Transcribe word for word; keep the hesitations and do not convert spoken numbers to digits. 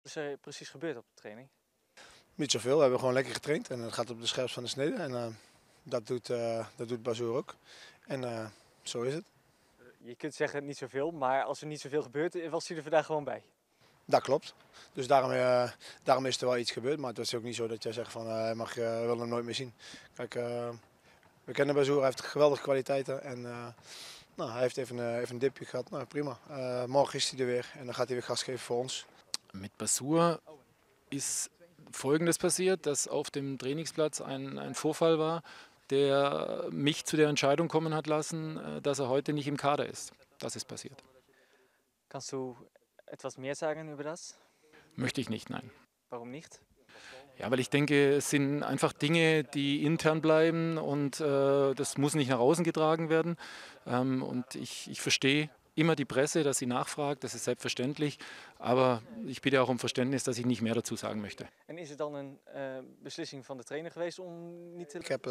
Wat is er precies gebeurd op de training? Niet zoveel, we hebben gewoon lekker getraind en het gaat op de scherpst van de snede. En uh, dat doet, uh, dat doet Bazoer ook. En uh, zo is het. Je kunt zeggen niet zoveel, maar als er niet zoveel gebeurt, was hij er vandaag gewoon bij. Dat klopt. Dus daarom, uh, daarom is er wel iets gebeurd. Maar het is ook niet zo dat jij zegt van uh, mag, uh, we willen hem nooit meer zien. Kijk, uh, we kennen Bazoer, hij heeft geweldige kwaliteiten. En uh, nou, hij heeft even, uh, even een dipje gehad. Nou, prima. Uh, morgen is hij er weer en dan gaat hij weer gas geven voor ons. Mit Bazoer ist Folgendes passiert, dass auf dem Trainingsplatz ein, ein Vorfall war, der mich zu der Entscheidung kommen hat lassen, dass er heute nicht im Kader ist. Das ist passiert. Kannst du etwas mehr sagen über das? Möchte ich nicht, nein. Warum nicht? Ja, weil ich denke, es sind einfach Dinge, die intern bleiben und äh, das muss nicht nach außen getragen werden. Ähm, und ich, ich verstehe immer die Presse, dass sie nachfragt, das ist selbstverständlich. Aber ich bitte auch um Verständnis, dass ich nicht mehr dazu sagen möchte. En is het dan een uh, beslissing van de trainer geweest om niet te... Ik heb